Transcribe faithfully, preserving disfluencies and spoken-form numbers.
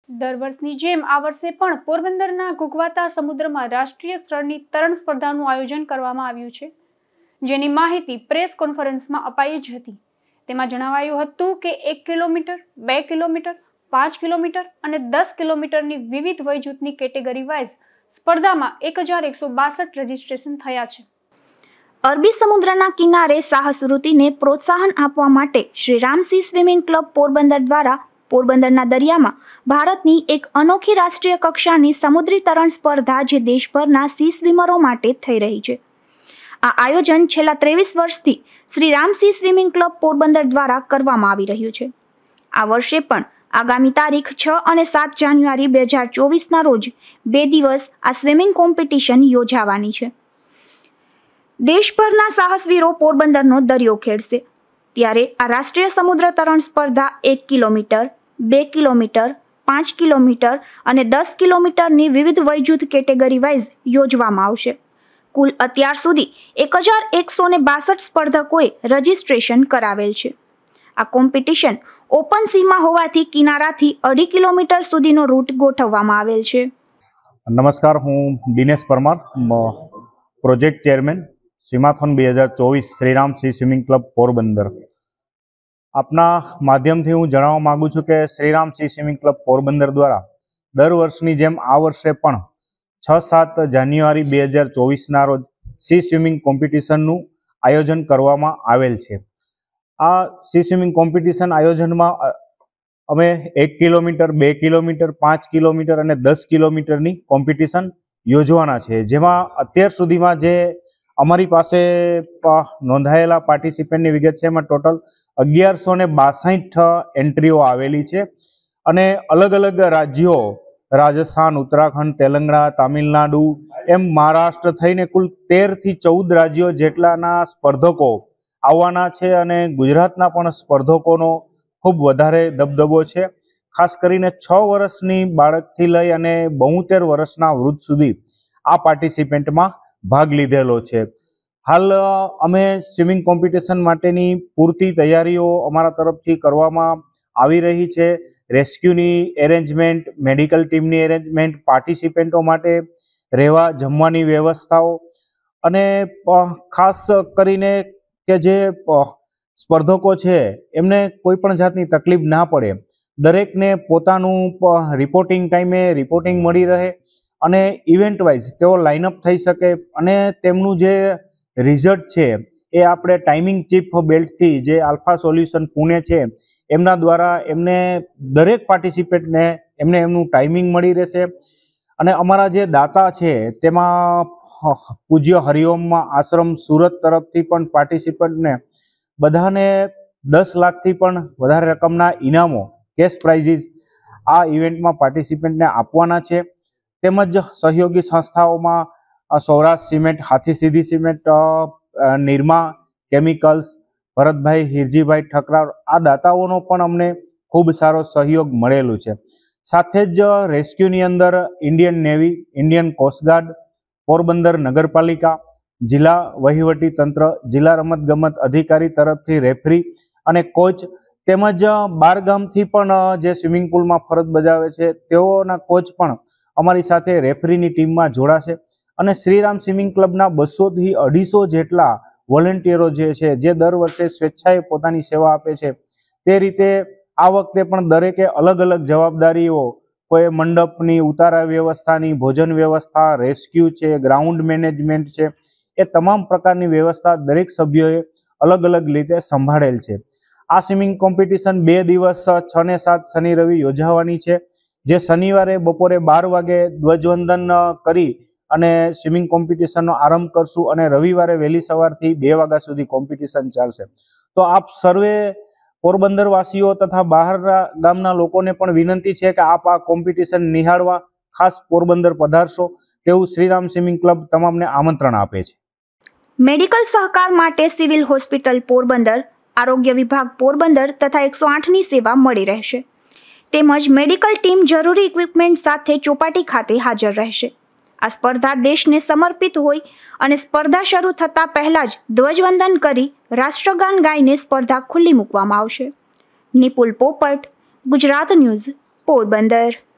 દર વર્ષની જેમ આ વર્ષે પણ પોરબંદરના ઘૂઘવાતા સમુદ્રમાં રાષ્ટ્રીય સ્તરની તરણ સ્પર્ધાનું આયોજન કરવામાં આવ્યું છે, જેની માહિતી પ્રેસ કોન્ફરન્સમાં અપાઈ જ હતી। તેમાં જણાવાયું હતું કે એક કિલોમીટર, બે કિલોમીટર, પાંચ કિલોમીટર અને દસ કિલોમીટરની વિવિધ વય જૂથની કેટેગરી વાઇઝ સ્પર્ધામાં એક હજાર એકસો બાસઠ રજીસ્ટ્રેશન થયા છે। અરબી સમુદ્રના કિનારે સાહસ વૃત્તિને પ્રોત્સાહન આપવા માટે શ્રી રામસી સ્વિમિંગ ક્લબ પોરબંદર દ્વારા પોરબંદરના દરિયામાં ભારતની એક અનોખી રાષ્ટ્રીય કક્ષાની સમુદ્રી તરણ સ્પર્ધા જે દેશભરના સી સ્વિમરો માટે થઈ રહી છે। આ આયોજન છેલ્લા ત્રેવીસ વર્ષથી શ્રી રામસી સ્વિમિંગ ક્લબ પોરબંદર દ્વારા કરવામાં આવી રહ્યું છે। આ વર્ષે પણ આગામી તારીખ છ અને સાત જાન્યુઆરી બે હજાર ચોવીસના રોજ બે દિવસ આ સ્વિમિંગ કોમ્પિટિશન યોજાવાની છે। દેશભરના સાહસવીરો પોરબંદરનો દરિયો ખેડશે, ત્યારે આ રાષ્ટ્રીય સમુદ્ર તરણ સ્પર્ધા એક કિલોમીટર, બે કિલોમીટર, પાંચ કિલોમીટર અને દસ કિલોમીટરની વિવિધ વયજૂથ કેટેગરી વાઇઝ યોજવામાં આવશે। કુલ અત્યાર સુધી એક હજાર એકસો ને બાસઠ સ્પર્ધકોએ રજીસ્ટ્રેશન કરાવેલ છે। આ કોમ્પિટિશન ઓપન સીમાં હોવાથી કિનારાથી અઢી કિલોમીટર સુધીનો રૂટ ગોઠવવામાં આવેલ છે। નમસ્કાર, હું Dinesh Parmar, project chairman seamathon બે હજાર ચોવીસ Shriram sea swimming club Porbandar. આપના માધ્યમથી હું જણાવવા માગું છું કે Shriram sea swimming club Porbandar દ્વારા દર વર્ષની જેમ આ વર્ષે પણ છ સાત જાન્યુઆરી બે હજાર ચોવીસના રોજ સી સ્વિમિંગ કોમ્પિટિશનનું આયોજન કરવામાં આવેલ છે। આ સી સ્વિમિંગ કોમ્પિટિશન આયોજનમાં અમે એક કિલોમીટર, બે કિલોમીટર, પાંચ કિલોમીટર અને દસ કિલોમીટરની કોમ્પિટિશન યોજવાના છે, જેમાં અત્યાર સુધીમાં જે અમારી પાસે નોંધાયેલા પાર્ટિસિપન્ટની વિગત છે એમાં ટોટલ અગિયારસો ને બાસઠ એન્ટ્રીઓ આવેલી છે અને અલગ અલગ રાજ્યો રાજસ્થાન, ઉત્તરાખંડ, તેલંગાણા, તામિલનાડુ એમ મહારાષ્ટ્ર થઈને કુલ તેરથી ચૌદ રાજ્યો જેટલાના સ્પર્ધકો આવવાના છે અને ગુજરાતના પણ સ્પર્ધકોનો ખૂબ વધારે દબદબો છે। ખાસ કરીને છ વર્ષની બાળકથી લઈ અને બોતેર વર્ષના વૃદ્ધ સુધી આ પાર્ટિસિપેન્ટમાં ભાગ લીધેલો છે। હાલ અમે સ્વિમિંગ કોમ્પિટિશન માટેની પૂરતી તૈયારીઓ અમારા તરફથી કરવામાં આવી રહી છે। રેસ્ક્યુની એરેન્જમેન્ટ, મેડિકલ ટીમની એરેન્જમેન્ટ, પાર્ટિસિપેન્ટો માટે રહેવા જમવાની વ્યવસ્થાઓ અને ખાસ કરીને કે જે સ્પર્ધકો છે એમને કોઈ પણ જાતની તકલીફ ના પડે, દરેકને પોતાનું રિપોર્ટિંગ ટાઈમે રિપોર્ટિંગ મળી રહે અને ઇવેન્ટ વાઇઝ તેઓ લાઇનઅપ થઈ શકે અને તેમનું જે રિઝલ્ટ છે એ આપણે ટાઈમિંગ ચીફ બેલ્ટથી જે આલ્ફા સોલ્યુશન પુણે છે એમના દ્વારા એમને દરેક પાર્ટિસિપેન્ટને એમને એમનું ટાઈમિંગ મળી રહેશે। અને અમારા જે દાતા છે તેમાં પૂજ્ય હરિઓમ આશ્રમ સુરત તરફથી પણ પાર્ટિસિપન્ટને બધાને દસ લાખથી પણ વધારે રકમના ઇનામો, કેશ પ્રાઇઝીસ આ ઇવેન્ટમાં પાર્ટિસિપન્ટને આપવાના છે। તેમજ સહયોગી સંસ્થાઓમાં Saurashtra cement, Hathi Sidhi cement, Nirma chemicals, Bharatbhai, Hirjibhai Thakrar આ દાતાઓનો પણ અમને ખૂબ સારો સહયોગ મળેલું છે। સાથે જ રેસ્ક્યુની અંદર Indian navy, Indian coast guard, Porbandar નગરપાલિકા, જિલ્લા વહીવટી તંત્ર, જિલ્લા રમતગમત અધિકારી તરફથી રેફરી અને કોચ તેમજ બાર ગામથી પણ જે સ્વિમિંગ પુલમાં ફરજ બજાવે છે તેઓના કોચ પણ અમારી સાથે રેફરીની ટીમમાં જોડાશે અને શ્રીરામ સ્વિમિંગ ક્લબના બસોથી અઢીસો જેટલા વોલેન્ટિયરો જે છે જે દર વર્ષે સ્વેચ્છાએ પોતાની સેવા આપે છે, તે રીતે આ વખતે પણ દરેકે અલગ અલગ જવાબદારીઓ, કોઈ મંડપની, ઉતારા વ્યવસ્થાની, ભોજન વ્યવસ્થા, રેસ્ક્યુ છે, ગ્રાઉન્ડ મેનેજમેન્ટ છે, એ તમામ પ્રકારની વ્યવસ્થા દરેક સભ્યોએ અલગ અલગ રીતે સંભાળેલ છે। આ સ્વિમિંગ કોમ્પિટિશન બે દિવસ છ ને સાત શનિ રવિ યોજાવાની છે, જે શનિવારે બપોરે બાર વાગે ધ્વજવંદન કરી અને સ્વિમિંગ કોમ્પિટિશનનો આરંભ કરશું અને રવિવારે વહેલી સવારથી બે વાગ્યા સુધી કોમ્પિટિશન ચાલશે। તો આપ સર્વે પોરબંદરવાસીઓ તથા બહારના ગામના લોકોને પણ વિનંતી છે કે આપ આ કોમ્પિટિશન નિહાળવા ખાસ પોરબંદર પધારશો તેવું શ્રીરામ સ્વિમિંગ ક્લબ તમામને આમંત્રણ આપે છે। મેડિકલ સહકાર માટે સિવિલ હોસ્પિટલ પોરબંદર, આરોગ્ય વિભાગ પોરબંદર તથા એકસો આઠની સેવા મળી રહેશે, તેમજ મેડિકલ ટીમ જરૂરી ઇક્વિપમેન્ટ સાથે ચોપાટી ખાતે હાજર રહેશે। આ સ્પર્ધા દેશને સમર્પિત હોય અને સ્પર્ધા શરૂ થતાં પહેલા જ ધ્વજવંદન કરી રાષ્ટ્રગાન ગાઈને સ્પર્ધા ખુલ્લી મૂકવામાં આવશે। નિપુલ પોપટ, ગુજરાત ન્યૂઝ, પોરબંદર।